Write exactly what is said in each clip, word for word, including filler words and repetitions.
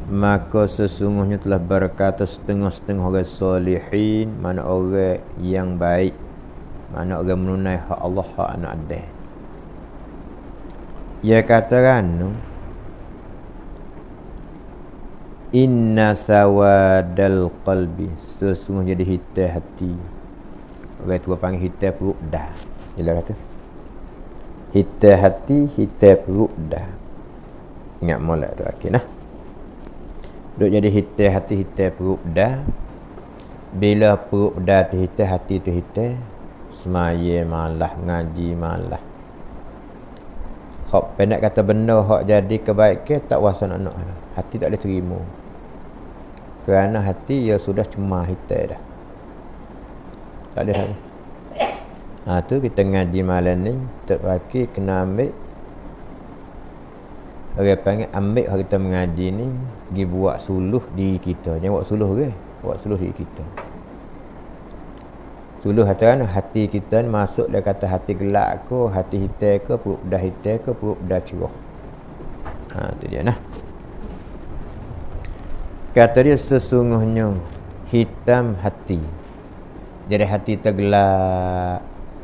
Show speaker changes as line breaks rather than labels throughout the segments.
maka sesungguhnya telah berkata setengah-setengah orang solihin, mana orang yang baik, mana orang menunai hak Allah, hak anak adik. Ia katakan, inna sawadal qalbi, sesungguhnya jadi hitam hati. Orang tua panggil hitam perut dah. Dia kata hitam hati, hitam perut dah. Ingat molek tu akhir nah. Duk jadi hitam hati, hitam perut dah. Bila perut dah tu hitam, hati tu hitam, semaya malah, ngaji malah. Hak pendek kata benda hak jadi kebaikan tak kuasa nak nak. Hati tak boleh terima. Kerana hati ya sudah cuma hitam dah. Tak ada dah. Ha tu kita ngaji malam ni terpakir kena ambil. Orang panggil ambil hak kita mengaji ni pergi buat suluh diri kita. Jangan buat suluh ke? Buat suluh diri kita. Suluh kata hati kita ni masuk dia kata hati gelap ke, hati hitam ke, perut dah hitam ke, perut dah cerah. Ha tu dia nah. Kata dia sesungguhnya hitam hati. Jadi hati tergelap.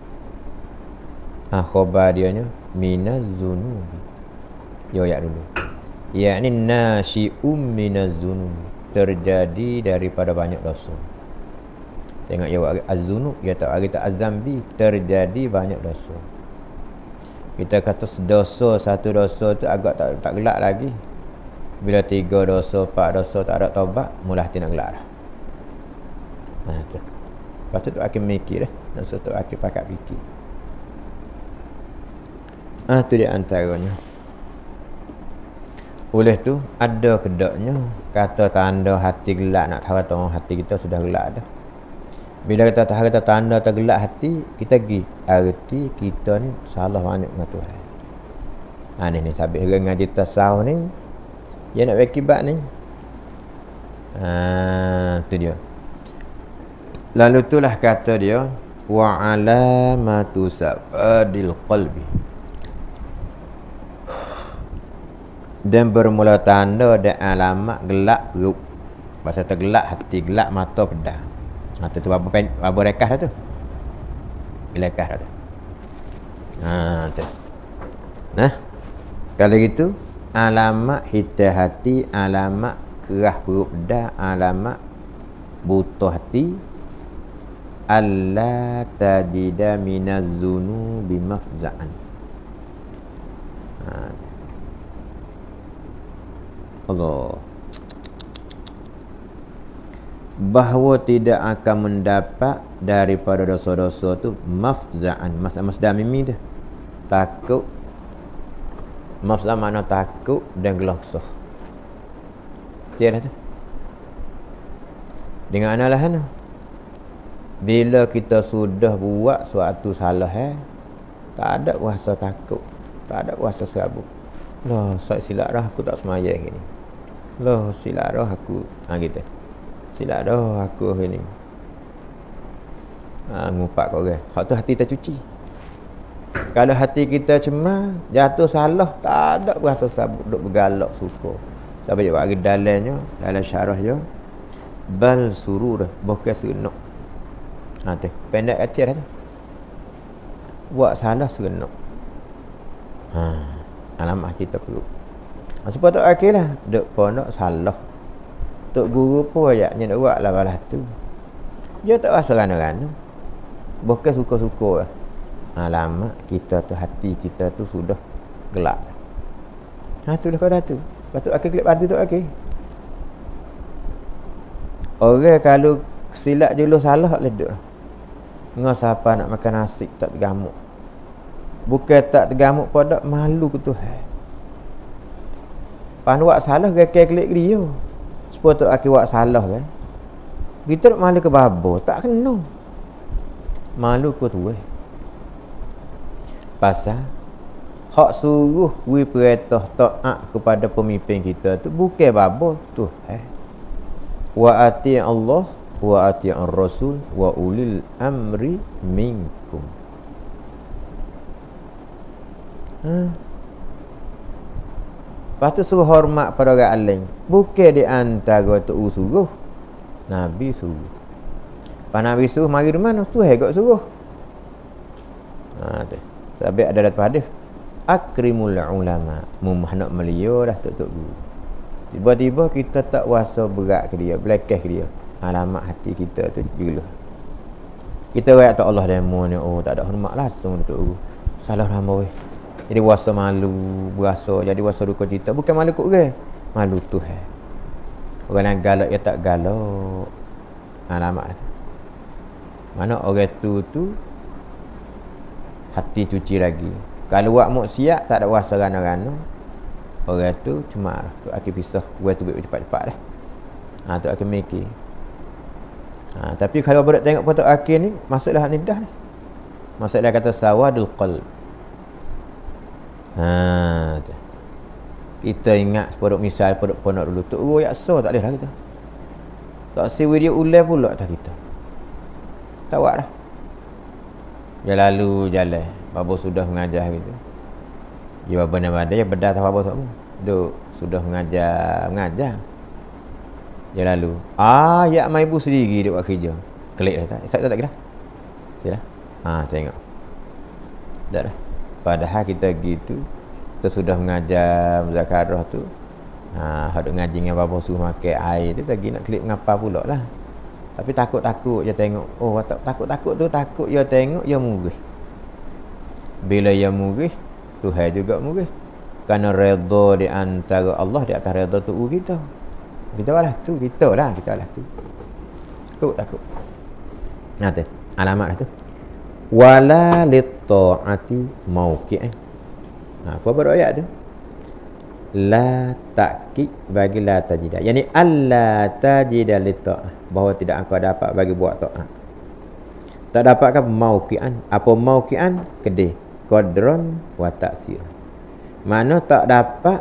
Ha khabar dia nya minaz zunubi. Yo ya dulu. Yakni nasyi'um minaz zunubi. Terjadi daripada banyak dosa. Tengok ya az-zunub, dia tak hari tak azambi, terjadi banyak dosa. Kita kata dosa, satu dosa tu agak tak tak gelak lagi. Bila tiga dosa, empat dosa tak ada taubat, mula hati nak gelak dah. Nah tu. Lepas tu tu akan mikir dah. Dosa tu akan pakat fikir. Ah tu dia antaranya. Oleh tu ada kedaknya kata tanda hati gelak, nak tahu kata hati kita sudah gelak dah. Bila kita tahu kata tanda tergelak hati, kita pergi arti kita ni salah banyak dengan Tuhan. Ha ni ni sabit orang ngaji tasawuf ni dia nak akibat ni. Ha tu dia. Lalu itulah kata dia wa alamatu sabadil qalbi. Dan bermula tanda dan alamat gelap perut. Bahasa tergelak hati, gelap mata pedang. Ha tu apa pen apa rekah dah tu. Rekah dah tu. Ha tu. Nah. Kalau gitu alamat hitam hati, alamat kerah perut dah, alamat buta hati, alla tajida minaz zunubi mafza'an. Ha. Allah. Bahawa tidak akan mendapat daripada dosa-dosa tu mafza'an. Masdar mimi tu takut. Mafza'an makna takut dan gelaksa. Tiada tu. Dengan analah tu. Bila kita sudah buat suatu salah eh, tak ada rasa takut, tak ada rasa serabut. Lah, saya silap dah aku tak semayang gini. Lah, silap dah aku ha gitu. Silap dah aku ni. Ha, ngupak kau orang. Hak tu hati tercuci. Kalau hati kita cemar, jatuh salah, tak ada rasa sabut, duk bergalak suka. Sampai dia bagi dalamnya, dalam syarah dia, bal surur, bukan seronok. Ha tu, pendek hati dah tu. Buat salah seronok. Ha, alamat kita perlu. Ha, sebab tu akhirlah, duk pondok salah. Tok guru pun ayatnya nak buat lah balas tu. Dia tak rasa rana-rana. Bukan suka-suka lah. Alamak kita tu, hati kita tu sudah gelap. Ha tu dah pada tu. Lepas tu akhir gelap pada tu akhir. Orang kalau silap juluh salah tak leduk. Ngah siapa nak makan nasi tak tergamuk. Bukan tak tergamuk pada malu ke Tuhan. Pan buat salah gekek klik dia. Supaya tu akhir buat salah kan. Kita nak malu ke babo, tak kena. Malu ke Tuhan. Pasal hak suruh we perintah taat kepada pemimpin kita tu bukan babo tu eh. Wa ati Allah wa ati ar-rasul wa ulil amri minkum. Ha. Lepas tu suruh hormat pada orang lain. Bukan di antara tu suruh. Nabi suruh. Lepas Nabi suruh mari di mana? Tu hegak suruh. Ha tu. Tapi ada dalam hadis akrimul ulama. Mumah nak melia dah tok-tok guru. Tiba-tiba kita tak wasa berat ke dia, belakang ke dia. Alamat hati kita tu gila. Kita raya tak Allah demo ni, oh tak ada hormat langsung tok guru. Salah hamba weh. Jadi wasa malu, berasa jadi wasa duka cita. Bukan malu kok orang. Malu Tuhan. Orang yang galak ya tak galak. Alamat tu. Mana orang tu tu hati cuci lagi. Kalau buat maksiat tak ada wasa rana-rana. Orang tu cuma tu akan pisah. Orang tu buat cepat-cepat dah. Ha tu akan mikir. Ha tapi kalau budak tengok foto akhir ni, masalah ni dah ni. Masalah kata sawadul qalb. Ha tu. Kita ingat produk misal produk pondok dulu tu oh yakso tak boleh dah kita. Tak siwi dia ulai pula atas kita. Tak buat dah. Dia lalu jalan. Babo sudah mengajar gitu. Dia babo nama dia bedah tahu apa semua. Duk sudah mengajar, mengajar. Dia lalu. Ah, ya mai ibu sendiri dia buat kerja. Klik dah tak? Isap tak kira? Silah. Ha, tengok. Dah dah. Padahal kita gitu, kita sudah mengajar muzakarah tu. Ha, hendak ngaji dengan bapa suruh makan air tu lagi nak klik ngapa pula lah. Tapi takut-takut dia tengok. Oh, takut-takut tu takut dia tengok dia murih. Bila dia murih, Tuhan juga murih. Kerana redha di antara Allah di atas redha tu kita. Kita lah tu, kita lah, kita lah tu. Takut takut. Nah tu, alamat lah tu. Wala lit-ta'ati mauqi'an. Ha, apa pada ayat tu? La ta'kid bagi la tajida. Yani alla tajida lit-ta'ah, bahawa tidak engkau dapat bagi buat ta'at. Tak dapatkah mauqi'an? Apa mauqi'an? Kedih. Qadran wa ta'sir. Mana tak dapat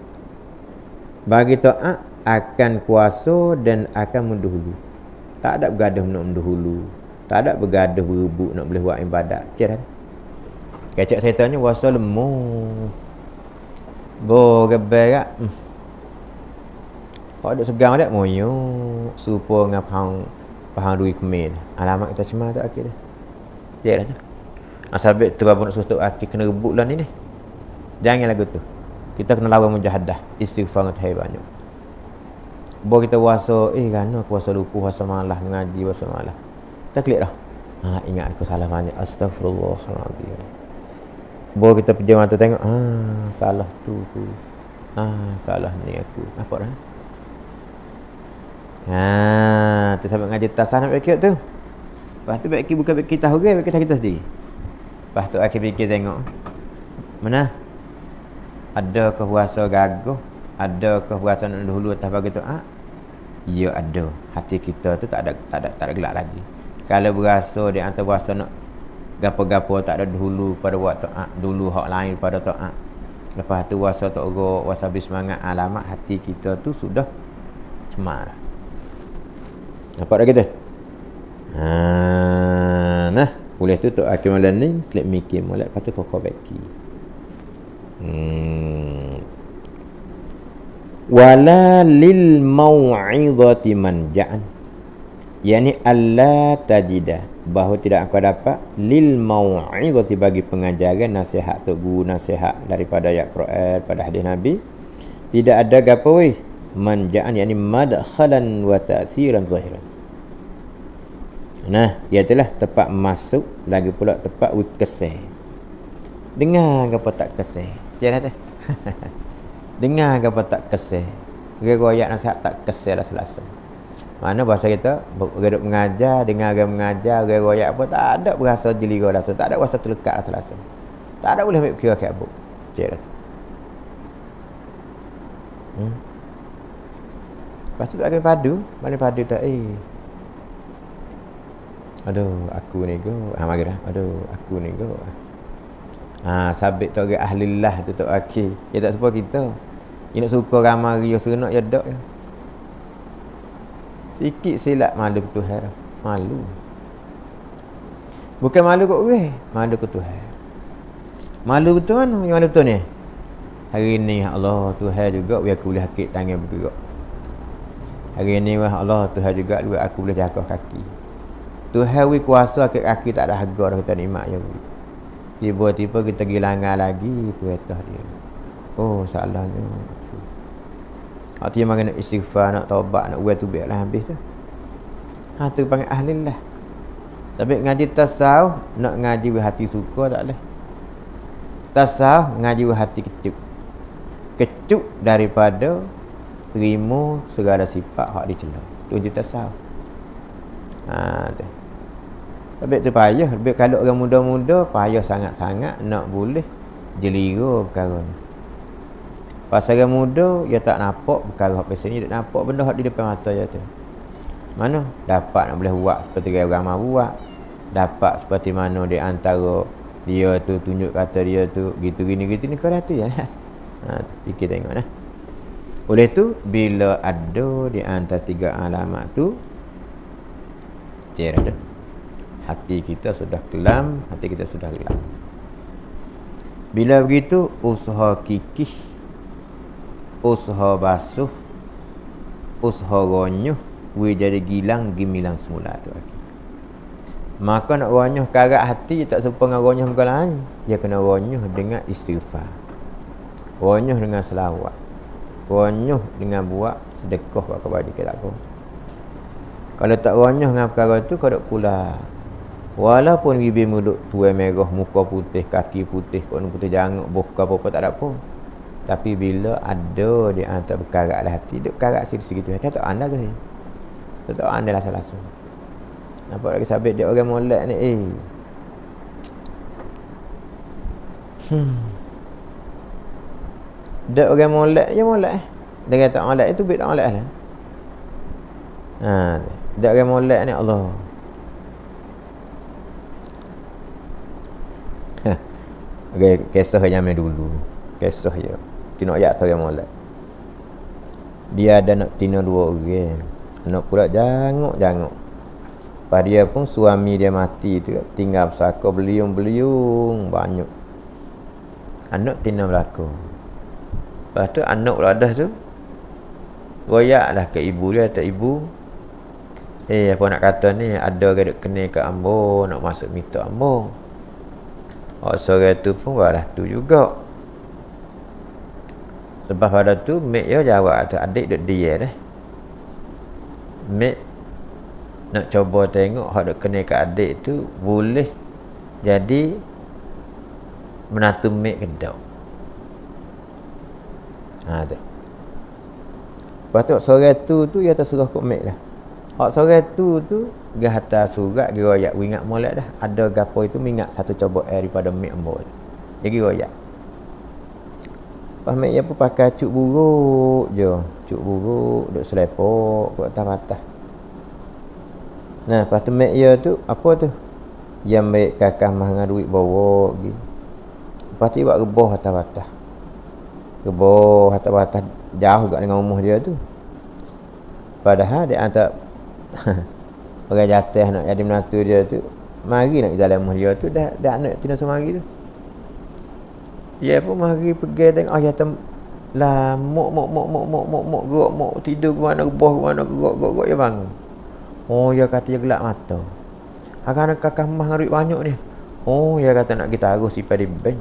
bagi ta'at akan kuasa dan akan mendahulu. Tak ada bergaduh nak mendahulu. Tak ada bergaduh berebut nak boleh buat ibadat. Cik dah. Kecek saya tanya wasa lemah. Bo geberak. Hmm. Kau ada segang dak moyo supo ngapang pahang duit kemin. Alamat kita cuma tak akhir dah. Cik dah. Asabik tu apa nak suruh tok akhir kena rebut lah ni ni. Jangan lagu tu. Kita kena lawan mujahadah. Istighfar ngat banyak. Bo kita wasa eh kerana aku wasa lupa wasa malah mengaji wasa malah. Kita klik dah. Ha, ingat aku salah banyak. Astagfirullahaladzim. Bawa kita pejam mata tengok. Ha, salah tu tu. Ha, salah ni aku. Nampak dah? Ha, tu sampai ngaji tasah nak fikir tu. Lepas tu baik bukan fikir tahu ke, fikir kita sendiri. Lepas tu akhir fikir tengok. Mana? Ada kepuasa gagah? Ada kepuasa nak dahulu atas bagi tu? Ha? Ya ada. Hati kita tu tak ada tak ada tak ada gelak lagi. Kalau berasa di antara puasa nak gapo-gapo tak ada dahulu pada buat taat, dulu hak lain pada taat. Lepas tu puasa tak urut, puasa habis semangat, alamat hati kita tu sudah cemar. Nampak dah kita? Ha, nah, boleh tu tok akhir malam ni klik mikir molek lepas tu kau baki. Hmm. Wala lil mau'izati manja'an. Yani alla tajida, bahawa tidak engkau dapat lil mau'izati bagi pengajaran nasihat tok guru nasihat daripada ayat Quran pada hadis Nabi tidak ada gapo weh manja'an yani madkhalan wa ta'thiran zahiran. Nah, iailah tempat masuk lagi pula tempat keseh. Dengar gapo tak keseh. Jangan tu. Dengar gapo tak keseh. Riwayat nasihat tak keseh dah selesai. Mana bahasa kita duduk mengajar, dengar orang mengajar, riwayat apa tak ada berasa jeli kau rasa, tak ada rasa terlekat rasa-rasa. Tak ada boleh ambil kira kat buk. Cik dah. Hmm. Lepas tu tak ada padu, mana padu tak eh. Aduh, aku ni go. Ha mari dah. Aduh, aku ni go. Ha sabit tu orang ahlillah tu tok akhir. Dia tak suka kita. Dia nak suka ramai dia seronok ya dak ya. Sikit silap malu ke Tuhan. Malu. Bukan malu kat orang, malu ke Tuhan. Malu betul mana? Yang malu betul ni? Hari ni Allah Tuhan juga biar aku boleh hakik tangan bergerak. Hari ni wah Allah Tuhan juga biar aku boleh jaga kaki. Tuhan wi kuasa hakik kaki tak ada harga dah kita nikmat ya. Tiba-tiba kita gilangan lagi perintah dia. Oh salahnya. Artinya mana nak istighfar, nak taubat, nak buat tubik lah habis tu. Ha tu panggil ahli lah. Tapi ngaji tasawuf nak ngaji with hati suka tak boleh. Tasawuf ngaji with hati kecuk. Kecuk daripada terima segala sifat hak dicela. Tu je tasawuf. Ha tu. Tapi tu payah, lebih kalau orang muda-muda payah sangat-sangat nak boleh jelira perkara ni. Pasal orang muda dia tak nampak perkara hak pasal ni, dia nampak benda hak di depan mata dia tu. Mana dapat nak boleh buat seperti orang ramai buat. Dapat seperti mana di antara dia tu tunjuk kata dia tu gitu gini gitu ni kau hati ya. Ha tu fikir tengok nah. Oleh tu bila ada di antara tiga alamat tu cerah dah. Hati kita sudah kelam, hati kita sudah gelap. Bila begitu usaha kikih, usaha basuh, usaha ronyuh, we jadi gilang gimilang semula tu lagi. Maka nak ronyuh karat hati tak serupa dengan ronyuh muka lain. Dia kena ronyuh dengan istighfar, ronyuh dengan selawat, ronyuh dengan buat sedekah buat kebaikan ke tak apa. Kalau tak ronyuh dengan perkara tu kau duk pula. Walaupun bibir mulut tuai merah, muka putih, kaki putih, kau putih janguk, buka apa-apa tak ada apa. Tapi bila ada di antara berkarat dalam hati, dia berkarat segitu hati tak anda tu. Tak anda lah salah. Nampak lagi sabit dia orang molek ni eh. Hmm. Dia orang molek je molek. Dia kata molek itu bit tak molek lah. Ha, dia orang molek ni Allah. Ha. Okay, kisah zaman dulu. Kisah je. Kena ayat tahu yang molek. Dia ada nak tina dua orang. Nak pula janguk-janguk. Lepas dia pun suami dia mati tu tinggal bersaka beliung-beliung banyak. Anak tina berlaku. Lepas tu anak beladah tu royaklah ke ibu dia, kata ibu, eh apa nak kata ni, ada gaduk kena ke ambo, nak masuk minta ambo. Oh sore tu pun balah tu juga. Sebab pada tu mek dia jawab tu adik duk dia dah. Mek nak cuba tengok hak duk kena ke adik tu boleh jadi menantu mek ke tak. Ha tu. Lepas tu sore tu tu dia terserah kat mek dah. Hak sore tu tu dia hantar surat dia royak ingat molek dah. Ada gapo itu mingat satu coba air daripada mek ambo. Jadi royak. Pas mek dia pun pakai cuk buruk je. Cuk buruk duk selepok kat atas patah. Nah, lepas tu mek dia tu apa tu? Yang baik kakak mah dengan duit bawa pergi. Lepas tu buat rebah atas patah. Rebah atas patah jauh juga dengan rumah dia tu. Padahal dia hantar orang jatuh nak jadi menantu dia tu, mari nak jalan rumah dia tu dah dah nak tina semari tu. Dia pun mari pergi tengok ayah tem lah mok mok mok mok mok mok mok gerak mok tidur ke mana rebah ke mana gerak gerak gerak dia bangun. Oh dia kata dia gelap mata. Akan kakak mah duit banyak ni. Oh dia kata nak kita harus simpan di bank.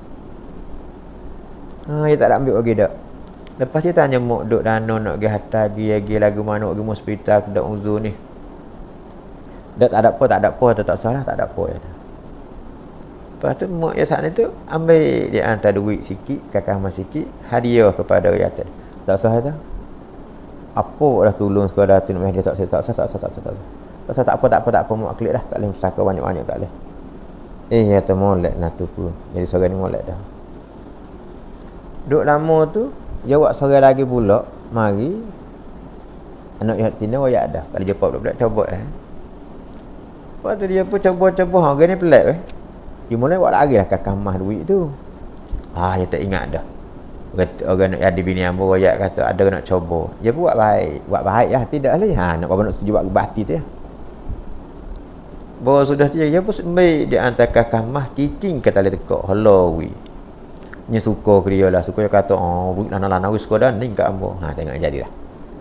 Ha dia tak nak ambil lagi dak. Lepas dia tanya mak duk dana nak pergi hantar pergi pergi lagu mana pergi hospital ke dak uzur ni. Dak tak ada apa tak ada apa tak salah tak ada apa ya. Lepas tu mak dia saat ni tu ambil dia hantar duit sikit kakak mah sikit hadiah kepada dia tadi. Tak sah dah. Apa dah tolong sekadar tu nak dia tak sah tak sah tak sah tak sah tak sah. Tak sah tak apa tak apa tak apa mak klik dah tak boleh bersaka banyak-banyak tak boleh. Eh dia tu molek nak tu pun. Jadi seorang ni molek dah. Duk lama tu dia buat seorang lagi pula mari anak dia tina royak dah. Kalau jumpa budak-budak coba eh. Lepas tu dia pun coba-coba ha orang ni pelik eh. Dia mula buat lagi lah kakak mah duit tu. Ah dia tak ingat dah. Orang nak ada bini ambo royak kata ada nak coba. Dia buat baik, buat baik lah tidak lagi. Ha nak apa nak setuju buat kebati tu ya. Bawa sudah dia dia pun sembai dia hantar kakak mah cicing ke tali tekak. Hello wi. Nya suka ke dia lah. Suka dia kata, oh, lana-lana wis suka dah, ni kat ambo. Ha, tengok jadilah.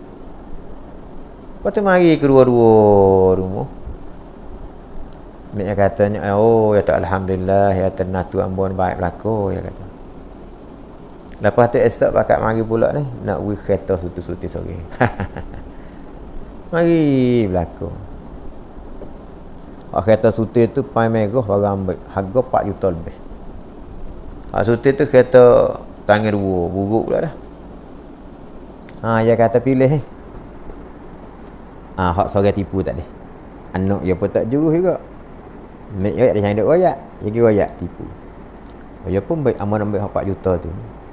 Lepas tu mari kedua-dua rumah. Mek dia katanya, oh, ya tak Alhamdulillah, ya tenatu ambo baik belako, ya kata. Lepas tu esok pakat mari pula ni, nak pergi kereta suti-suti sore. Mari belako. Hak kereta suti tu pai merah barang ambil harga empat juta lebih. Hak suti tu kereta tangan dua, buruk pula dah. Ha, dia kata pilih ni. Ha, hak seorang tipu tak ada. Anak dia pun tak jurus juga. Mek dia ada yang duk royak, dia kira royak tipu. Dia pun baik aman ambil hak empat juta tu.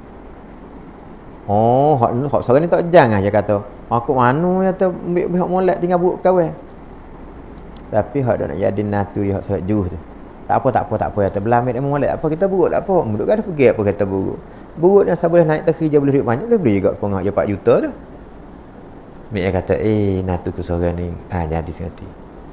Oh, hak hak seorang ni tak jangan dia kata. Aku mana dia tu ambil hak molek tinggal buruk kawan. Tapi hak dak nak jadi natu dia hak surat jurus tu. Tak apa tak apa tak apa kata belah ambil dia molek apa kita buruk tak apa. Muduk kan pergi apa kata buruk. Buruk dan saya boleh naik terkerja boleh duit banyak dia boleh juga pengak je empat juta tu. Mek dia kata eh natu tu seorang ni ah jadi sengerti.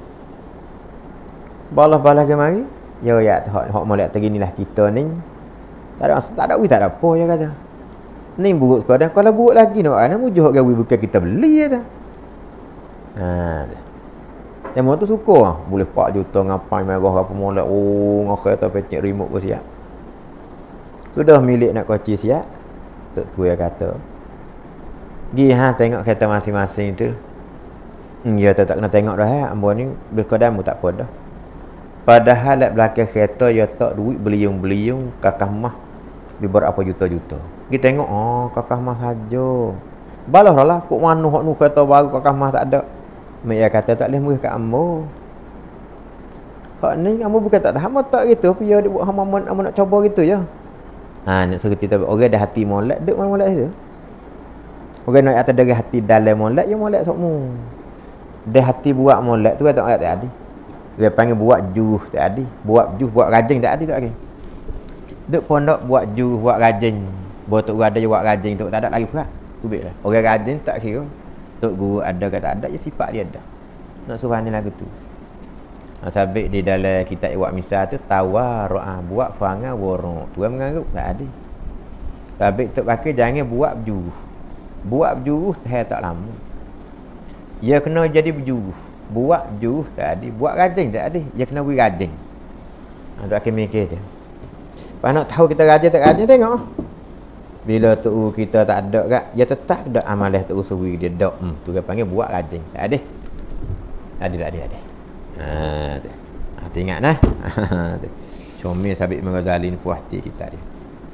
Balas-balas ke mari. Ya ya hak hak molek terginilah kita ni. Tak ada tak ada wis tak ada apa dia kata. Ni buruk sekadar kalau buruk lagi nak ana mujuh gawe bukan kita beli dah. Ha. Yang motor suka ah, boleh empat juta ngapai merah apa molek. Oh, ngah kereta pecek remote pun siap. Sudah milik nak koci siap. Tok tu dia kata. Gi ha tengok kereta masing-masing tu. Hmm, ya tak, tak kena tengok dah ha. Ambo ni berkodam tak apa dah. Padahal lek belakang kereta ya tak duit beliung-beliung kakah mah di berapa juta-juta. Kita tengok oh kakah mah saja. Balah lah kok mana hak nu kereta baru kakah mah tak ada. Mek dia kata tak boleh murah kat ambo. Hak ni ambo bukan tak tahu ambo tak gitu, tapi dia buat hamba ambo nak cuba gitu je. Ha nak suruh kita orang dah hati molek, dek molek tu. Orang nak atas dari hati dalam molek, ya molek sokmu. Dah hati buat molek tu tak molek tak ada. Dia panggil buat juh tak ada. Buat juh buat rajin tak ada tak ada. Dek pondok buat juh buat rajin. Botok ada je buat rajin tu tak ada lagi pula. Kubiklah. Orang rajin tak kira. Tok guru ada ke tak ada, je sifat dia ada. Nak suruh ni lagu tu. Ha, sabit di dalam kitab buat misal tu tawar ro'ah buat fanga warok. Tuan mengarut tak ada. Sabit tok pakai jangan buat berjuruh. Buat berjuruh tak tak lama. Dia kena jadi berjuruh. Buat juruh tak ada, buat rajin tak ada. Dia kena beri rajin. Ha, tu akan mikir dia. Pas nak tahu kita rajin tak rajin tengok. Bila tu kita tak ada kat, dia tetap dak amalah tu suruh dia dak. Hmm, tu dia panggil buat rajin. Tak ada. Ada tak ada ada. Ha, tu. Ha, ingat nah. Comel Sabit Al-Ghazali ni puas hati kita dia.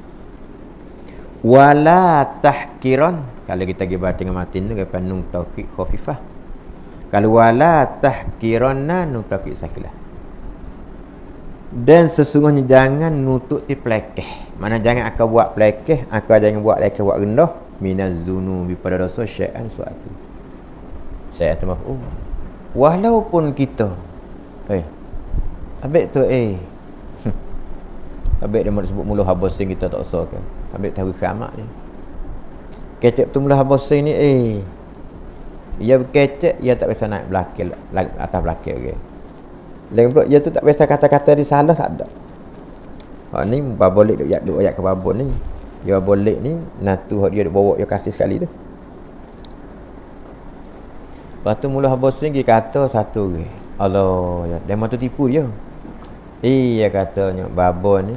Wala tahkiran. Kalau kita pergi baca dengan matin tu dia panung tauqiq khafifah. Kalau wala tahkiranna nu tauqiq sakilah. Dan sesungguhnya jangan nutup di plekeh. Mana jangan akan buat plekeh, akan jangan buat lekeh buat rendah minaz zunubi pada dosa syai'an suatu. Syai'an tu maf'ul. Walaupun kita eh abek tu eh abek dia mau sebut mula habasing kita tak usah kan. Abek tahu kiamat ni. Kecek tu mula habasing ni eh ia kecek ia tak biasa naik belakang atas belakang okey. Lain pula dia tu tak biasa kata-kata di salah tak ada. Ha ni babolik duk ayat duk ayat ke babon ni. Dia babolik ni natu hak dia duk bawa dia kasih sekali tu. Lepas tu mula habosing dia kata satu ke. Allah ya demo tu tipu dia. Iya katanya babon ni.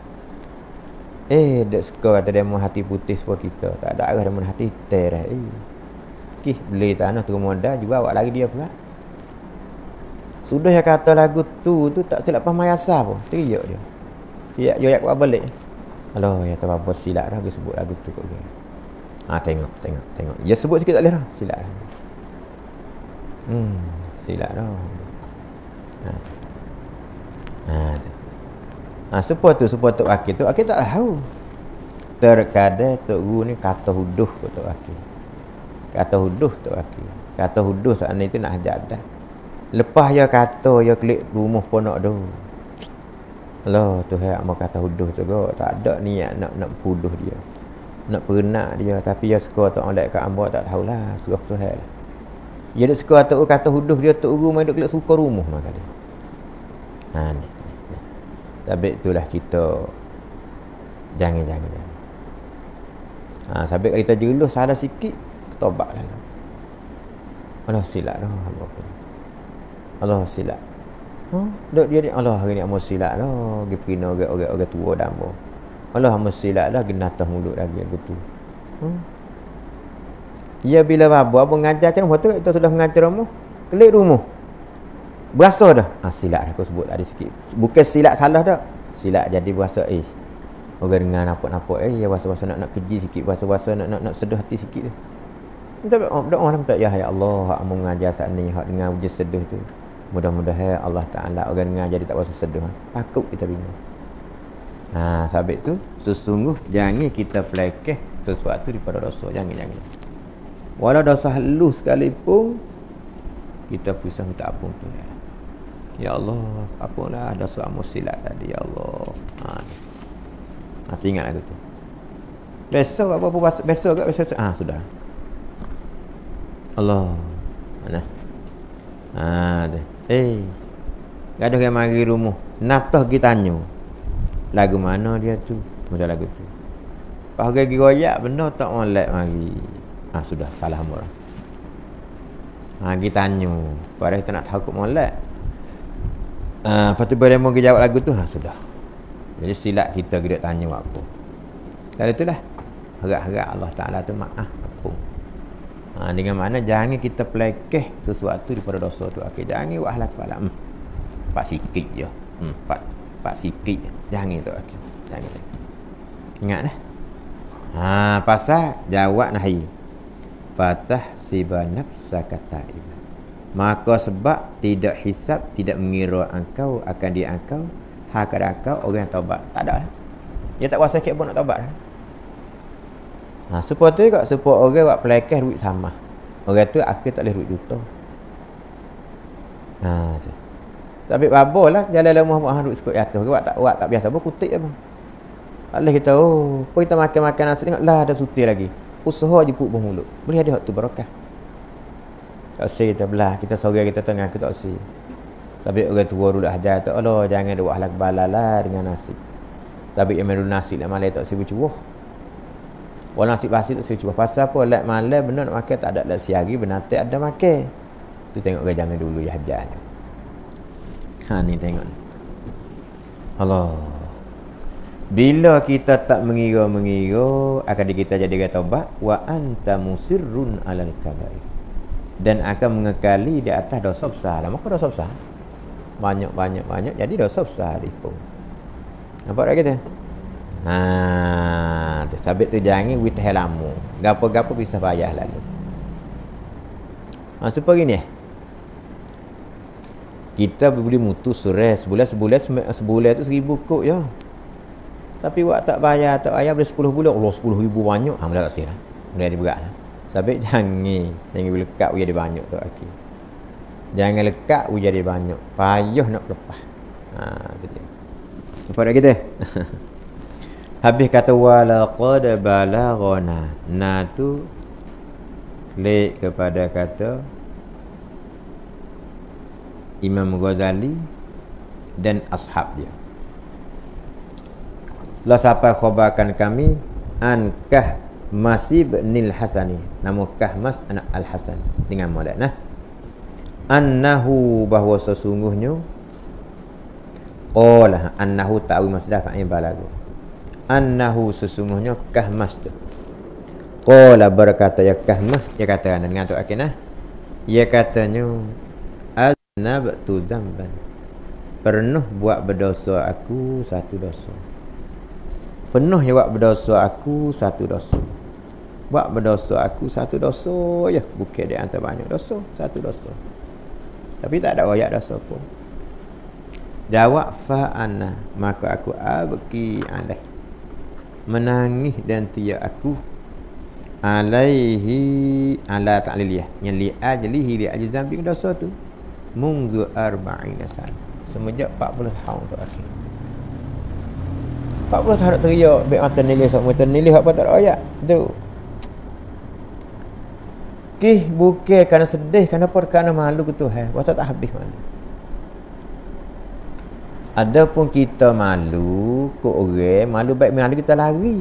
Eh dak suka kata demo hati putih sebab kita. Tak ada arah demo hati terah. Eh. Kih beli tanah tu modal juga awak lagi dia pula. Sudah yang kata lagu tu tu tak silap faham mayasa pun. Teriak dia. Ya yo yak buat balik. Alah ya tak apa silap dah dia sebut lagu tu kok dia. Ha tengok tengok tengok. Ya sebut sikit tak boleh dah. Silap dah. Hmm, silap dah. Ha. Ha. Ha supaya tu supaya tu akhir tu akhir tak tahu. Terkadang tok guru ni kata huduh ke tok akhir. Kata huduh tok akhir. Kata huduh saat ni tu nak ajak dah. Lepas dia kata dia klik rumah ponok tu. Allah tu hai mau kata huduh tu go tak ada niat nak nak puduh dia. Nak perenak dia tapi dia suka tak oleh kat ambo tak tahulah suruh tu hai. Dia dak suka tu kata huduh dia tu guru mai duk klik suka rumah maka dia. Ha ni. Tapi itulah kita Jangan, jangan, jangan. Ha, sampai kalau kita jelus salah sikit, tobat lah. Allah silap dah. Allah, Allah silap. Ha? Dok dia ni Allah hari ni amu silap dah. Gi perina orang-orang orang tua dah amu. Allah amu silap dah genatah mulut lagi begitu. Ha? Ya bila babu abu ngajar macam tu kita sudah mengajar amu. Kelik rumah. Berasa dah. Ha, silap dah aku sebut tadi sikit. Bukan silap salah dah. Silap jadi berasa eh. Orang dengar nampak-nampak eh ya bahasa-bahasa nak nak keji sikit, bahasa-bahasa nak nak nak sedih hati sikit tu. Minta doa orang minta ya ya Allah hak mengajar saat ni hak dengar wujud sedih tu. Mudah-mudahan Allah Taala orang dengar jadi tak rasa sedih. Takut kita bingung. Ha, sabit tu sesungguh jangan kita pelekeh sesuatu daripada dosa, jangan jangan. Walau dosa halus sekalipun kita bisa minta ampun tu. Ya Allah, apalah dosa amu silap tadi ya Allah. Ha. Ha, ingat aku tu. Besok apa-apa besok ke besok. Ah ha, sudah. Allah. Mana? Ah ha, tu. Eh. Gaduh yang mari rumah. Natah kita tanya. Lagu mana dia tu? Macam lagu tu. Pas gigi royak benda tak molek mari. Ah ha, sudah salah orang. Ha kita tanya. Padahal kita nak tahu kok molek. Ah ha, lepas tu bila mau jawab lagu tu ha sudah. Jadi silap kita kena tanya apa. Dan itulah harap-harap Allah Taala tu maaf apa. Ha, dengan makna jangan kita pelekeh sesuatu daripada dosa tu. Okey, jangan buat halal kepala. Hmm. Pak sikit je. Hmm, pak pak sikit je. Jangan tu okey. Jangan. Ingat dah. Ha, pasal jawab nahi. Fatah siban nafsaka ta'ib. Maka sebab tidak hisab, tidak mengira engkau akan diangkau hak ada kau orang yang taubat. Tak ada lah. Dia tak kuasa sikit pun nak taubat lah. Ha, supaya tu juga supaya orang buat pelekeh duit sama. Orang tu akhir tak boleh duit juta. Ha tu. Tapi babol lah jalan lemah buat duit sekut atas. Buat tak buat tak biasa pun kutik apa. Tak boleh kita oh, pun kita makan-makan nasi tengoklah ada sutir lagi. Usaha je put mulut. Boleh ada hak tu barakah. Tak usah kita belah, kita sorang kita tengah kita tak usah. Tapi orang tua dulu ajar tu, Allah jangan ada buat halak balalah dengan nasi. Tapi yang dulu nasi nak malai tak sibu cuah. Walau nasi basi tak sibu cuah. Pasal apa lak malai benar nak makan tak ada lak siari benar tak ada makan. Tu tengok orang jangan dulu ya ajar. Ha ni tengok. Allah. Bila kita tak mengira-mengira akan kita jadi orang taubat wa anta musirrun alal kabair. Dan akan mengekali di atas dosa besar. Maka dosa besar banyak-banyak-banyak jadi dosa besar itu. Nampak tak kita? Ha, tu sabit tu jangan wit helamu. Gapo-gapo bisa payah lalu. Ha, supaya gini eh. Kita boleh mutus surah sebulan sebulan sebulan tu seribu kok ya. Tapi buat tak bayar, tak bayar boleh sepuluh bulan. Allah sepuluh ribu banyak. Ha, mula tak sih lah. Mula dia berat lah. Sabit jangan. Jangan boleh lekat jadi banyak tu akhir. Jangan lekat jadi banyak. Payah nak lepas. Ha, tu dia. Nampak tak kita? Habis kata walaqad balaghana. Na tu lek kepada kata Imam Ghazali dan ashab dia. La sampai khabarkan kami an Kahmas ibnil Hasani. Nama Kahmas anak Al-Hasan dengan molek nah. Annahu bahawa sesungguhnya qala annahu ta'wi masdar fa'il balagu. Annahu sesungguhnya Kahmas tu. Qala berkata ya Kahmas, dia kata dengan tu akhirnya dia katanya aznabtu dzamban. Pernah buat berdosa aku satu dosa. Pernah je buat berdosa aku satu dosa. Buat berdosa aku satu dosa je. Bukan dia antara banyak dosa, satu dosa. Tapi tak ada royak dosa pun. Jawab fa'ana, maka aku abki alaih. Menangis dan tiya aku alaihi ala ta'liliyah. Yang li ajlihi li ajli zambi dosa tu. Munzu arba'ina sana. Semenjak empat puluh tahun tu akhir. empat puluh tahun nak teriak baik mata nilai sok mata nilai apa tak royak tu. Kih bukan kerana sedih, kerana apa? Kerana malu ke Tuhan. Pasal tak habis malu. Adapun kita malu ke orang, malu baik malu kita lari.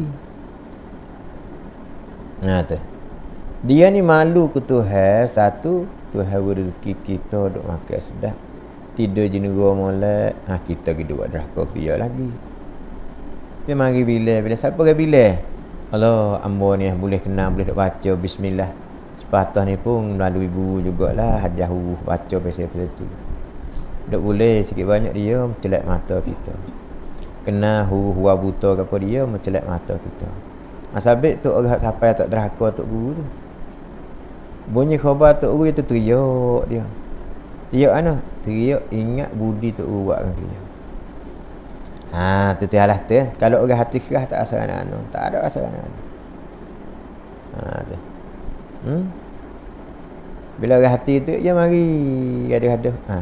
Nah tu. Dia ni malu ke Tuhan, satu Tuhan beri rezeki kita duk makan sedap. Tidur je nurul molek, ha kita pergi buat derhaka dia lagi. Dia mari bila bila siapa ke bila? Allah, ambo ni boleh kenal, boleh duk baca bismillah. Sepatah ni pun melalui guru jugalah hajah huruf baca pasal tu. Duk boleh sikit banyak dia mencelat mata kita. Kena huruf wa buta ke apa dia mencelat mata kita. Asabik tu orang sampai tak derhaka tok guru tu. Bunyi khabar tok guru itu teriak dia. Teriak mana? Teriak ingat budi tok guru buat dengan dia. Ha, tu tialah tu. Kalau orang hati kerah tak rasa anak-anak, tak ada rasa anak-anak. Ha tu. Hmm? Bila orang hati tu dia mari gaduh-gaduh. Ha.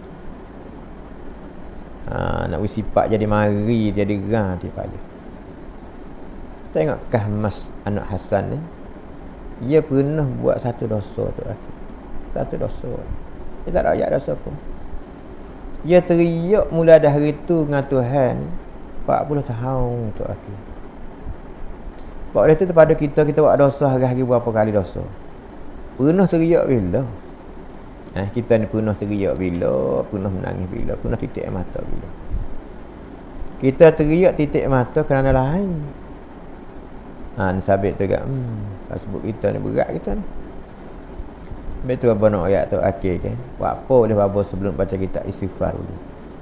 Ha, nak sifat jadi mari jadi gerang tiap aja. Tengok Kahmas anak Hasan ni. Dia pernah buat satu dosa tu aku. Satu dosa. Dia tak ada ayat dosa pun. Dia teriak mula dah hari tu dengan Tuhan empat puluh tahun tu aku. Sebab itu pada kita kita buat dosa hari-hari berapa kali dosa. Pernah teriak bila? Eh, kita ni pernah teriak bila, pernah menangis bila, pernah titik mata bila. Kita teriak titik mata kerana lain. Ha, ni sabit tu kat, hmm, sebut kita ni berat kita ni. Betul apa nak ayat tu akhir kan? Buat apa boleh babo sebelum baca kita istighfar dulu.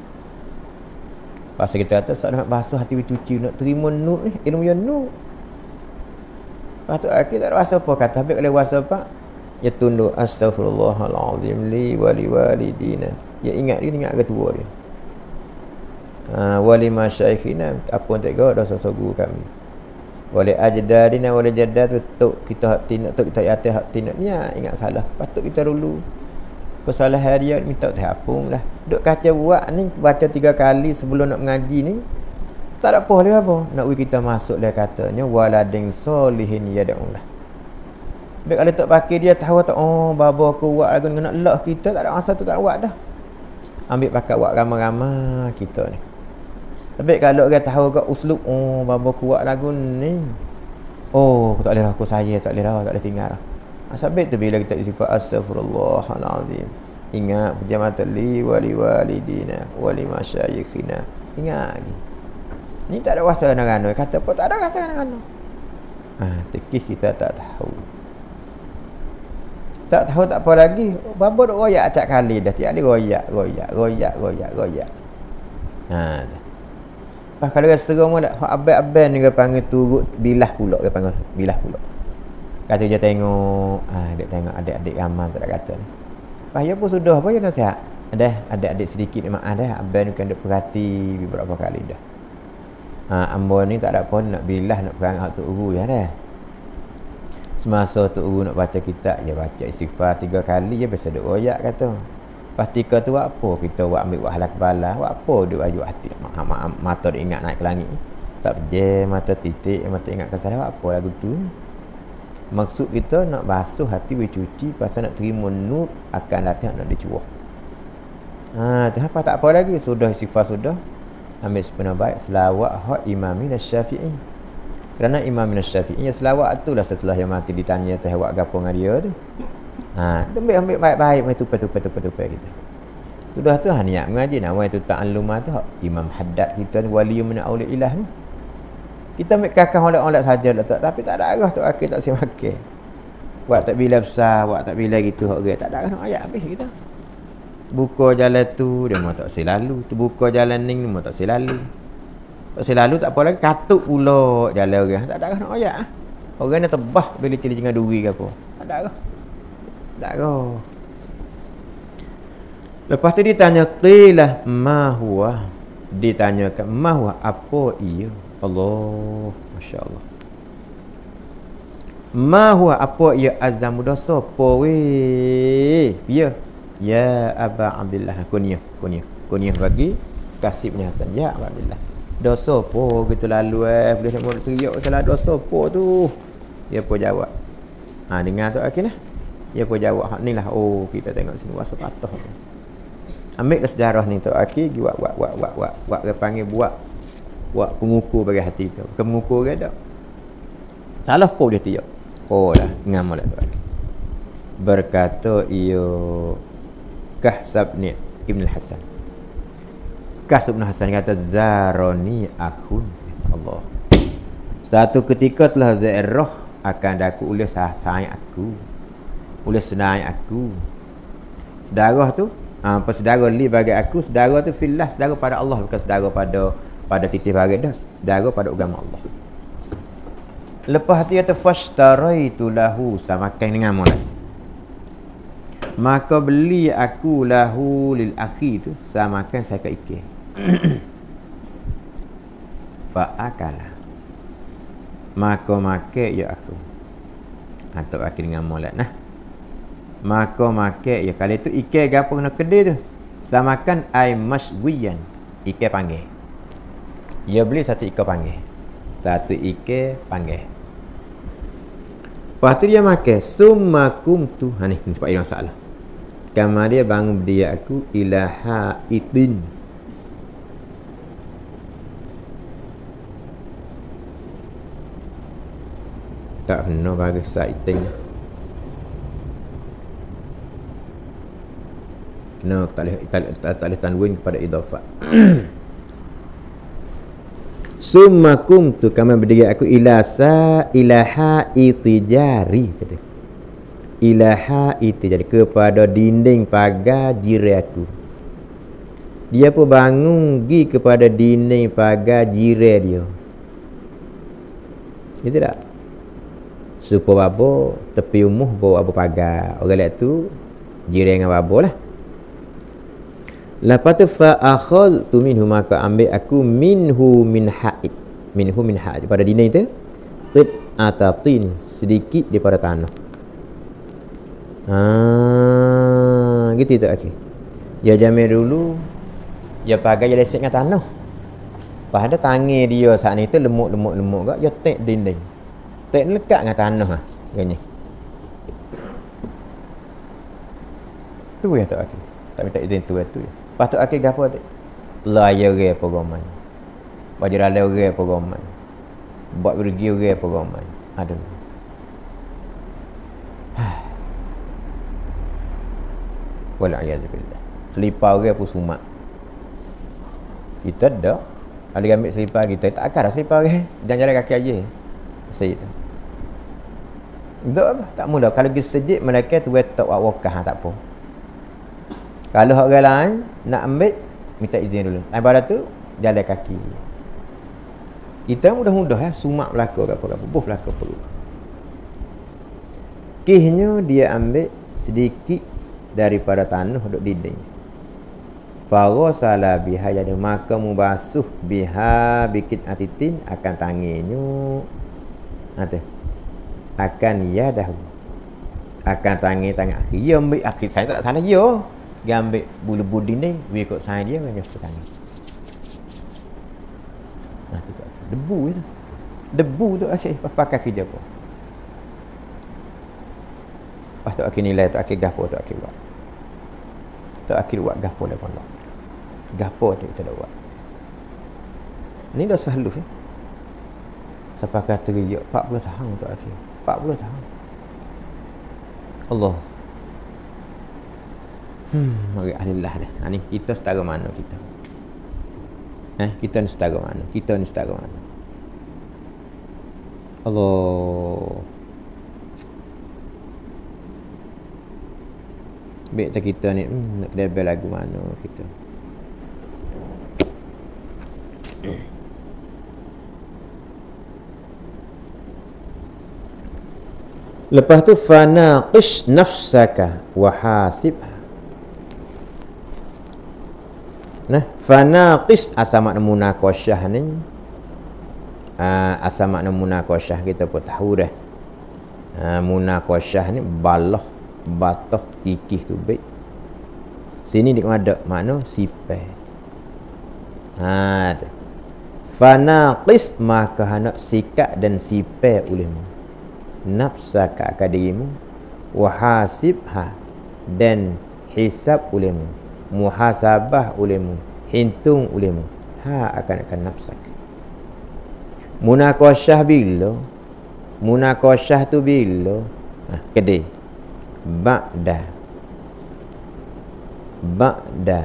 Pasal kita kata saat nak basuh hati bercuci, nak terima nur ni, ilmu yang nur. Lepas tu akhir tak ada rasa apa kata, habis kalau rasa apa? Ya tunduk astaghfirullahalazim li wali walidina. Ya ingat dia, ingat ke tua dia. Ha, wali masyaikhina, apa yang tak kau dosa guru kami. Wali ajdadina wali jaddad tu kita hak tindak tu kita atas hak tindak ni ingat salah. Patut kita dulu kesalahan dia minta terhapung lah. Duk kaca buat ni baca tiga kali sebelum nak mengaji ni. Tak ada apa dia apa. Nak we kita masuk dia katanya waladin solihin yad'ullah. Baik kalau tak pakai dia tahu tak oh baba aku buat lagu nak lak kita tak ada masa tu tak buat dah. Ambil pakai buat ramai-ramai kita ni. Tapi kalau orang tahu kat uslub oh baba aku buat lagu ni. Oh aku tak boleh aku saya tak boleh dah tak boleh tinggal. Asabit tu bila kita istighfar astaghfirullahalazim. Ingat pejamatan li wali walidina wali masyayikhina. Ingat lagi. Ni tak ada rasa dengan kata apa tak ada rasa dengan. Ah tekis kita tak tahu. Tak tahu tak apa lagi. Bapa duk royak acak kali dah. Tiap hari royak, royak, royak, royak, royak. Ha. Pas kalau dia seram dak hak abang-abang ni dia panggil turut bilah pula dia panggil bilah pula. Kata dia tengok, ah dia tengok adik-adik ramai tak ada kata ni. Pas dia pun sudah apa dia nasihat. Ada adik-adik sedikit memang ada abang ni kan duk perhati beberapa kali dah. Ha ambo ni tak ada apa nak bilah nak perang hak tok guru ya dah. Semasa tok guru nak baca kitab dia baca istighfar tiga kali dia biasa duk royak kata. Patika tu buat apa? Kita buat ambil buat halak bala. Buat apa duk ajuk hati mata dia ingat naik ke langit. Tak pejam mata titik mata ingat kesalahan buat apa lagu tu. Maksud kita nak basuh hati bercuci pasal nak terima nur akan datang nak dicuah. Ha, apa tak apa lagi sudah istighfar sudah. Ambil sepenuh baik selawat hak Imam Asy-Syafi'i. Kerana Imam Asy-Syafi'i ya selawat itulah setelah yang mati ditanya teh buat gapo dengan dia tu. Ha, ambil ambil baik-baik mai tupai-tupai-tupai kita. Sudah tu ha niat mengaji nak mai tu ta'allumah tu Imam Haddad kita ni wali min auliillah ni. Kita ambil kakak oleh-oleh saja letak tapi tak ada arah tu akhir tak siap makan. Buat tak bila besar, buat tak bila gitu hak orang tak ada arah ayat habis kita. Buka jalan tu dia mau tak selalu, tu buka jalan ni mau tak selalu. Tak selalu tak apa lagi katuk pula jalan orang. Tak ada arah nak ayat ah. Orang nak tebah bila cili dengan duri ke apa. Tak ada arah. Tak ada. Lepas tu ditanya qilah ma huwa. Ditanyakan ma huwa apa ia? Allah, masya-Allah. Ma huwa apa ia azam dosa apa weh? Ya. Ya Aba Abdullah kunyah, kunyah. Kunyah bagi kasih punya Hasan. Ya Aba Abdullah. Dosa apa gitu lalu eh boleh semua teriak salah dosa apa tu? Dia pun jawab. Ha dengar tu akhirnya. Dia pun jawab hak ni lah. Oh kita tengok sini wasa patah. Ambil sejarah ni tu akhir buat buat buat buat buat buat dia panggil buat buat pengukur bagi hati tu. Bukan pengukur ke dak. Salah pun dia tiap. Oh lah ngamal tu akhir. Berkata ia Kahsab ni Ibn Hasan. Kahsab Ibn Hasan kata zaroni akhun Allah. Satu ketika telah zairah akan daku oleh sayang aku. Oleh senang aku. Saudara tu apa saudara li bagi aku, saudara tu fillah, saudara pada Allah, bukan saudara pada pada titik bagi dah, saudara pada agama Allah. Lepas tu kata fashtaraitu lahu, samakan dengan mulai. Maka beli aku lahu lil akhi tu, samakan saya ke ikir. Fa akala. Maka make ya aku. Atau akhir dengan mulai nah. Maka make ya kali tu ikan gapo kena kedai tu samakan ai mashwiyan, ikan panggil. Dia beli satu ikan panggil, satu ikan panggil. Lepas tu dia makan summakum tu, ha ni sebab dia masalah. Kamar dia bangun dia aku ilaha itin. Tak benar bagi saiting. No, tak boleh tak boleh tanwin kepada idafah. Summakum tu kami berdiri aku ilasa ilaha itijari kata. Ilaha itijari kepada dinding pagar jiran aku. Dia pun bangun pergi kepada dinding pagar jiran dia. Itu tak? Supaya babo tepi umuh bawa abu pagar. Orang lihat tu jiran dengan babo lah. Lepas tu fa akhadtu minhu, maka ambil aku minhu min haid, minhu min haid pada dinding tu tib atatin sedikit daripada tanah. Ha gitu tak okey. Dia jamil dulu dia pakai dia lesek dengan tanah. Pada tangan dia saat ni tu lemuk-lemuk-lemuk gak dia tek dinding. Tek lekat dengan tanah ah. Gini. Tu ya tak okey. Tak minta izin tu tu. Lepas tu akhir gapo tu? Layar re programan. Baju rala re programan. Buat pergi re programan. Aduh. Wala a'udzubillah. Selipar re pun sumak. Kita dak ada ambil selipar kita, tak akan dah selipar re. Jangan jalan kaki aja. Saya tu. Dak apa? Tak mudah. Kalau pergi sejid mereka tu wetok wakah tak apa. Kalau orang lain nak ambil, minta izin dulu. Lepas tu, jalan kaki. Kita mudah-mudah ya, sumak belaka apa-apa. Buh belaka perlu. Kihnya dia ambil sedikit daripada tanah duduk dinding. Faro salah biha jadi maka mubasuh biha bikin atitin akan tanginnya. Nanti. Akan ya dah. Akan tangi tangan akhir. Ya ambil akhir saya tak salah ya. Dia ambil bulu-bulu dinding, dia ikut sign dia, dia petang. Nah, tu debu itu. Debu tu asyik pakai kerja apa. Lepas tu akhir nilai tu akhir gapo tu akhir buat. Tu akhir buat gapo dah pun. Gapo tu kita dah buat. Ni dah selalu eh. Siapa kata dia empat puluh tahun tu akhir. empat puluh tahun. Allah. Hmm, mari alillah dah. Ha, ni kita setara mana kita? Eh, kita ni setara mana? Kita ni setara mana? Allah. Baik tak kita ni, hmm, nak level lagu mana kita? Lepas tu fanaqish nafsaka wa hasibha. Nah, fanaqis asal makna munaqasyah ni. Uh, asal makna munaqasyah kita pun tahu dah. Uh, munaqasyah ni balah, batah, kikih tu baik. Sini dia ada makna sifat. Ha, fanaqis maka hendak sikap dan sifat olehmu. Nafsaka akan dirimu wa hasibha dan hisab olehmu. muhasabah ulemu, hitung ulemu, ha akan akan nafsak. Munaqasyah bila? Munaqasyah tu bila? Ha, kedai. Ba'da. Ba'da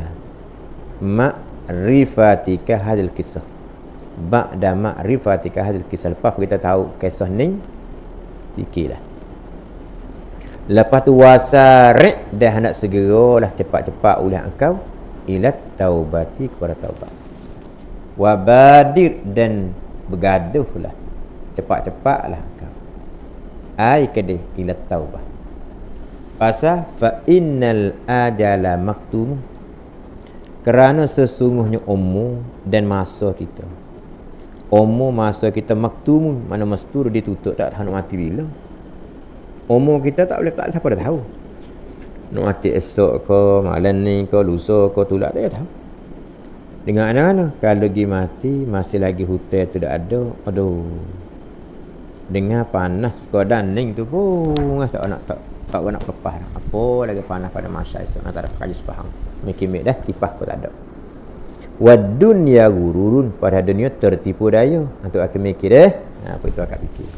ma'rifatika hadil kisah. Ba'da ma'rifatika hadil kisah. Lepas kita tahu kisah ni, fikirlah. Lepas tu wasari' dah nak segeralah cepat-cepat ulah engkau ila taubati kepada taubat. Wabadir dan bergaduhlah cepat-cepatlah engkau. Ai kedih ila taubah. Pasal fa innal ajala maktum, kerana sesungguhnya umur dan masa kita. Umur masa kita maktum, mana mastur ditutup, tak tahu nak mati bila. Umur kita tak boleh, tak siapa dah tahu. Nak mati esok ke, malam ni ke, lusa ke, tulak tak tahu. Dengan anak-anak, kalau pergi mati, masih lagi hotel tu dah ada, aduh. Dengar panas sekodaning tu pun tak nak tak tak nak lepas dah. Apa lagi panas pada masa esok antara kaji sepahang. Mikir-mikir dah kipas pun tak ada. Wad dunya gururun, pada dunia tertipu daya. Antuk akan mikir eh. Ha, apa itu akan fikir.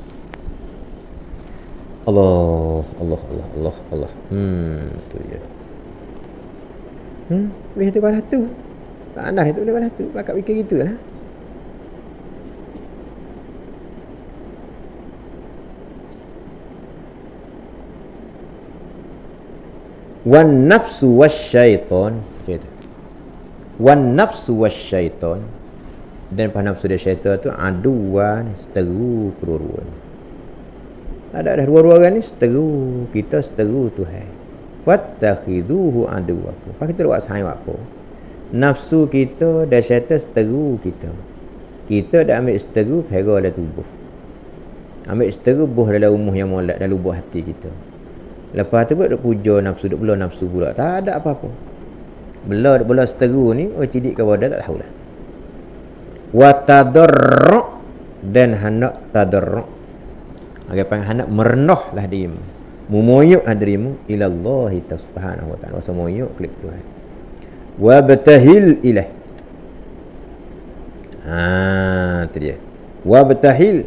Allah, Allah, Allah, Allah, Allah. Hmm, tu je. Hmm, boleh tu balas tu. Panas itu boleh balas tu. Pakak fikir gitulah. Wan nafsu wasyaitan, cerita. Wan nafsu wasyaitan, dan pada nafsu dan syaitan tu aduan seteru keruruan. Ada ada dua-dua orang ni seteru, kita seteru Tuhan. Fattakhiduhu aduwakum. Apa kita buat sahih apa? Nafsu kita dan syaitan seteru kita. Kita dah ambil seteru pera dalam tubuh. Ambil seteru buh dalam umuh yang molek dalam lubuk hati kita. Lepas tu buat duk puja nafsu, duk bela nafsu pula. Tak ada apa-apa. Bela duk bela seteru ni, oh cidik ke bodoh tak tahulah. Wa tadarru, dan hendak tadarru. Agak panggil hendak merenahlah dirimu. Memoyoklah dirimu ila Allah subhanahu wa ta'ala. Wasa moyok klik Tuhan. Wa batahil ilah. Ha, tu dia. Wa batahil.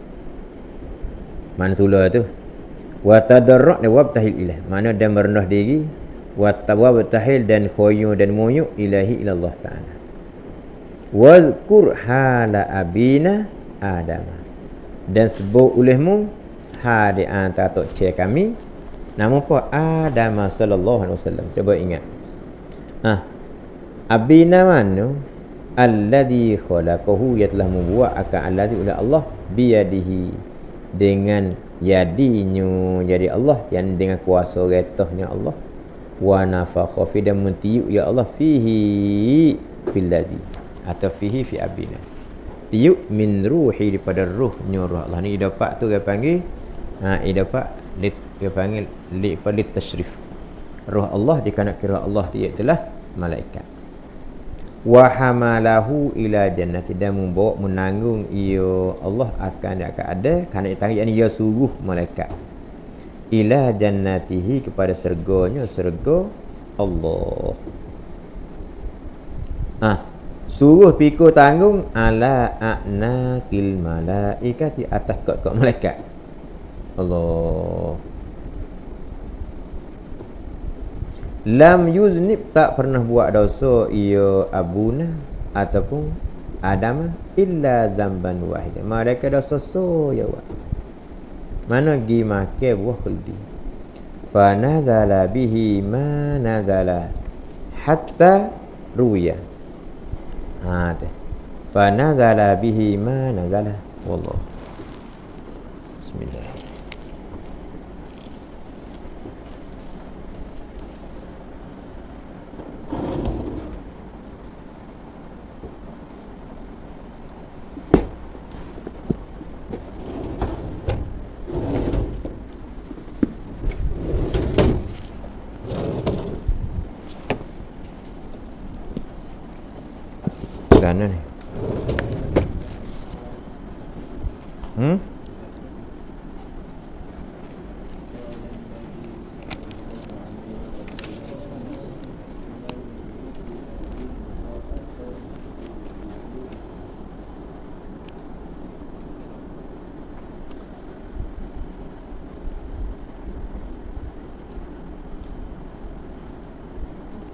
Mana tulah tu? Wa tadarru' dan wabtahil ilah, mana dan merendah diri, wa tawabtahil dan khoyu dan moyuk ilahi ilallah ta'ala. Wazkur hala abina Adam, dan sebut olehmu ha di antara tok cik kami nama apa? Adam sallallahu alaihi wasallam. Cuba ingat. Ah, abina mana? Alladhi khalaqahu, ia telah membuat akan alladhi oleh Allah biyadihi, dengan yadinya, jadi Allah yang dengan kuasa retahnya Allah. Wa nafakha fi, dan mentiup ya Allah fihi fil ladhi, atau fihi fi abina, tiup min ruhi, daripada ruhnya ruh Allah ni. Dapat tu dia panggil ha dapat dia panggil li palit tashrif, ruh Allah dikanak kira Allah dia itulah malaikat. Wa hamalahu ila jannati, dan membawa menanggung ia Allah akan akan ada kerana ditanggung, yakni ia suruh malaikat ila jannatihi, kepada syurganya, syurga Allah. Ah, suruh pikul tanggung ala a'naqil malaikati, atas kot-kot malaikat Allah. Lam yuznib, tak pernah buat dosa ia abuna ataupun Adam illa zamban wahid, mereka dosa so ya wa. Mana gi make buah khuldi. Fa nazala bihi ma nazala hatta ruya. Ha tu. Fa nazala bihi ma nazala. Wallah. Bismillah. Sana ni. Hmm?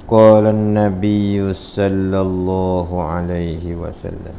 Qala an-nabiy sallallahu alaihi wasallam.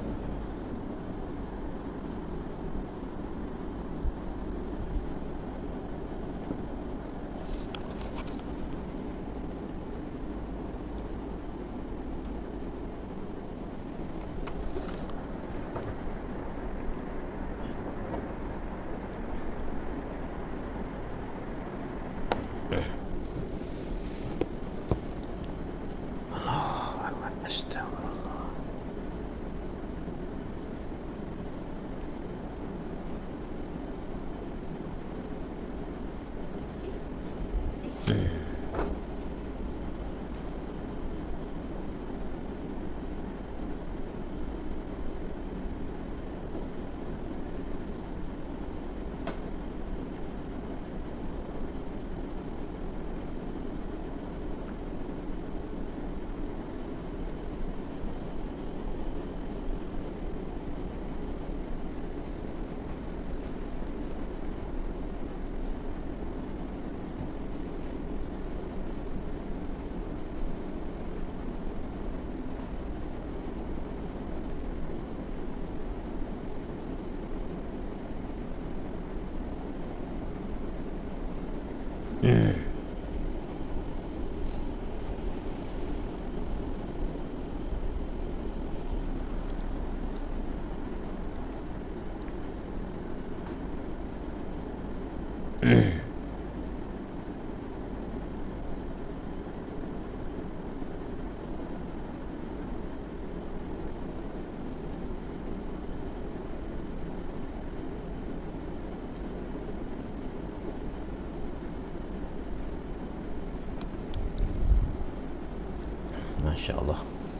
Masya-Allah.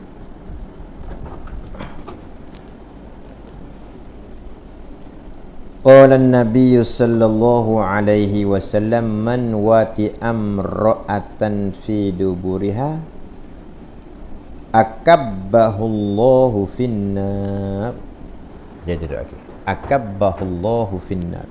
Qala an-nabiy sallallahu alaihi wasallam man wati amra'atan fi duburiha akabbahu Allahu finnar. Jadi doa lagi. Akabbahu Allahu finnar.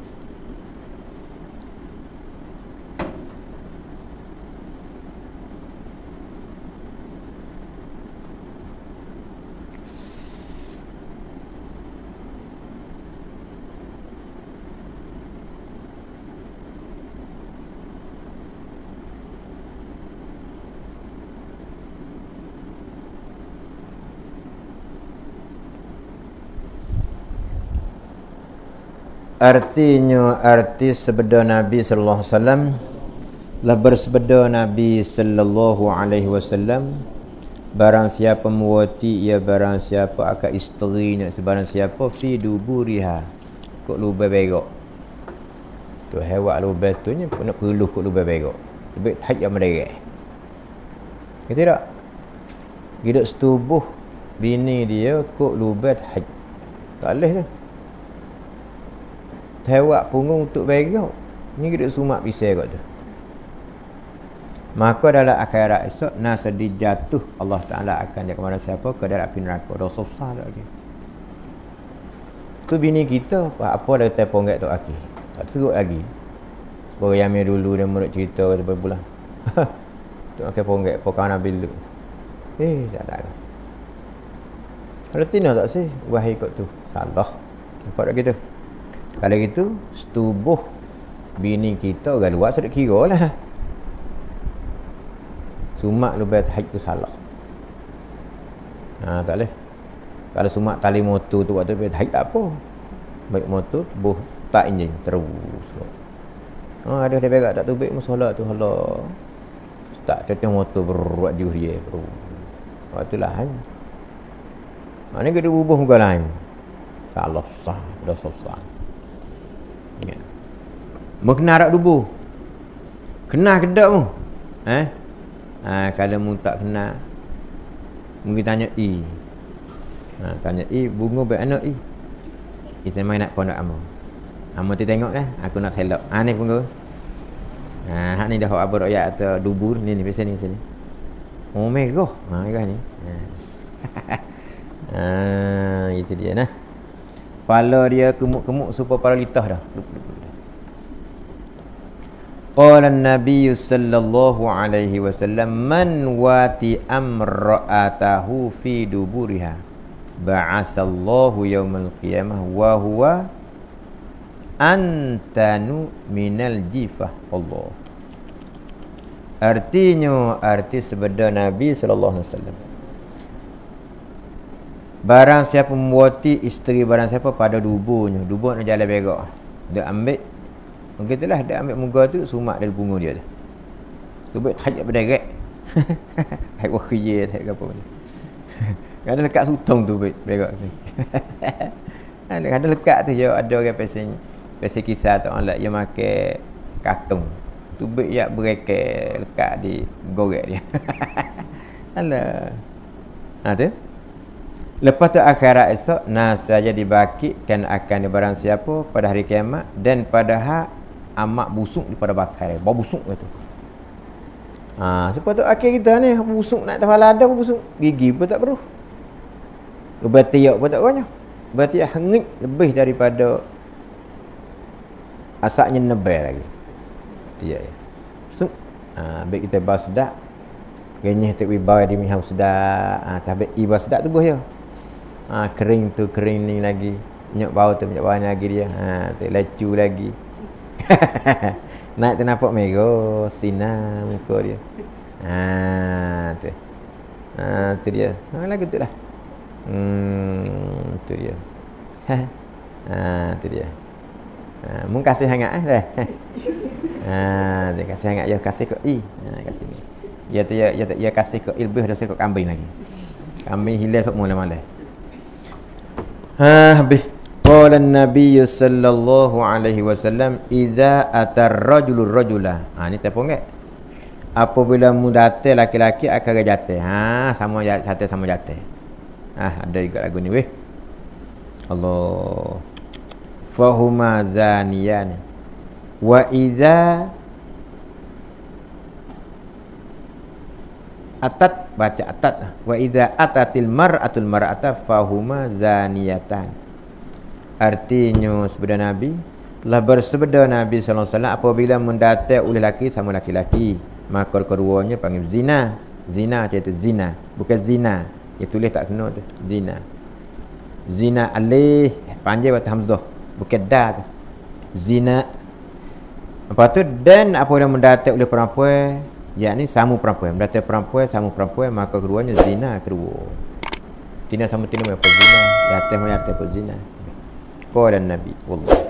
Artinya arti sabda Nabi sallallahu alaihi wasallam lah bersabda Nabi sallallahu alaihi wasallam, barang siapa muwati ia barang siapa akan isterinya sebarang siapa fi duburiha kok lubang berok tu hewak lubang tu nya nak perlu kok lubang berok lebih haid yang menderek kata tak hidup setubuh bini dia kok lubang haid tak boleh tu tewak punggung untuk berok ni kita sumak pisai kat tu. Maka dalam akhirat esok nas dijatuh Allah Taala akan dia kepada siapa ke dalam api neraka dosa besar lagi. Tu bini kita apa dah kata ponggak tu aki. Tak teruk lagi. Baru yang dulu dia menurut cerita sampai bulan. Tu makan ponggak pokan Nabi dulu. Eh tak ada. Kalau tina tak sih wahai kot tu. Salah. Apa dak gitu. Kalau gitu setubuh bini kita orang luar sedek kira lah. Sumak lebih haid tu salah. Ha tak boleh. Kalau sumak tali motor tu waktu lebih haid tak apa. Baik motor buh start enjin terus. Ha ada dia berak tak tubik musola tu Allah. Start teteh motor beruat jauh dia. Waktu lah kan. Mana kita bubuh muka lain. Salah sah, dah sah. Ya. Mau kena rak dubu. Kena kedak mu. Eh? Ha, kalau mu tak kena mungkin tanya i. Ha, tanya i bunga baik anak i. Kita mai nak pondok amu. Amu tu tengok dah, aku nak selok. Ha ni bunga. Ha hak ni dah hak abang royak atau dubu ni ni biasa ni sini. Oh merah. Ha merah ni. Ha. Ha itu dia nah. Kepala dia kemuk-kemuk supaya para litah dah. Qala an-nabiy sallallahu alaihi wasallam man wati amra'atahu fi duburiha ba'asallahu yaumal qiyamah wa huwa antanu minal jifah. Allah. Artinya, arti sabda Nabi sallallahu alaihi wasallam, barang siapa membuati isteri barang siapa pada duburnya, dubur nak jalan berak, dia ambil mungkin itulah dia ambil muka tu sumak dari bunga dia tu. Dubur tajak berderek. Hai wakhiye tak apa ni. Ada lekat sutong tu baik berak tu. Ada ada lekat tu je ada orang pesen pesen kisah tu orang dia makan katung. Tu baik yak berekel lekat di gorek dia. Alah. Ha tu. Lepas tu akhirat esok nas saja dibakitkan akan di barang siapa pada hari kiamat dan pada hak amak busuk daripada bakar. Bau busuk tu. Ha, sepatut akhir kita ni busuk nak tafala ada busuk. Gigi pun tak perlu. Ubat tiak pun tak banyak. Berarti hangit lebih daripada asaknya nebel lagi. Tiak ya. So, ha, baik kita bas sedak. Genyeh tak wibawa di miham sedak. Ha, tapi iba sedak tubuh ya. Ha, kering tu kering ni lagi. Minyak bau tu minyak bau lagi dia. Ha, tu lecu lagi. Naik tu nampak merah sinar muka dia. Ha tu. Ha tu dia. Ha lagu tu lah. Hmm tu dia. Ha tu dia. Ha mun kasih sangat eh dah. Ha dia kasih sangat ya kasih kok i. Ha kasih ni. Ya tu ya ya, ya kasih kok lebih dah kok kambing lagi. Kambing hilang sok mula-mula. Ha habis. Qala an-nabiy sallallahu alaihi wasallam idza atar rajulur rajula. Ha ni tak ponget. Apabila mudate laki-laki akan jatuh. Ha sama jatuh sama jatuh. Ha ada juga lagu ni weh. Allah. Fahuma zaniyan. Wa idza atat baca atat. Wa idza atatil mar'atul mar'ata fahuma zaniyatan. Artinya sabda Nabi telah bersabda Nabi sallallahu alaihi wasallam apabila mendatai oleh laki sama laki-laki maka keduanya panggil zina. Zina iaitu zina, bukan zina. Dia tulis tak kena tu. Zina. Zina alih panjang batang hamzah, bukan da tu. Zina. Lepas tu dan apabila mendatai oleh perempuan, yakni sama perempuan, mendatai perempuan sama perempuan maka keduanya zina kedua. Tina sama tina apa zina, yatim yatim apa zina. Qala Nabi wallah